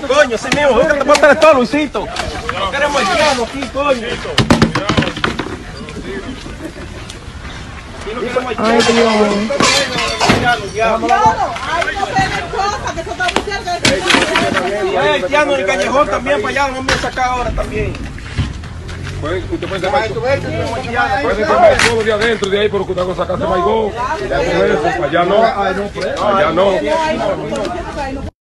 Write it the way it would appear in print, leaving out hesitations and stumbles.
coño, sí mismo, búscate te bótale todo, Luisito. No queremos haitianos aquí, coño. Ay, Dios. Hay haitianos en el callejón también para allá, no me sacar ahora también. Usted puede sacar todo de adentro de ahí, pero usted va a sacarse maigón. Allá no. Allá no.